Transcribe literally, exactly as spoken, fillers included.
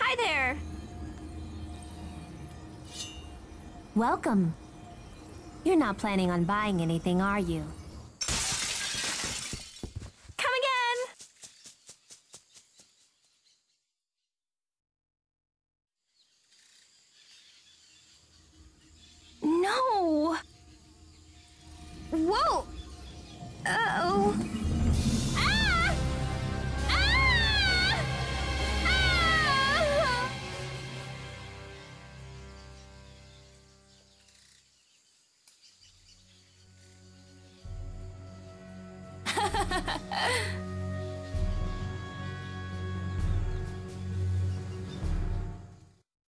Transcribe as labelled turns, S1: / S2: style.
S1: Hi there!
S2: Welcome. You're not planning on buying anything, are you?
S1: Come again! No! Whoa! Uh-oh. Ah! Ah! Ah!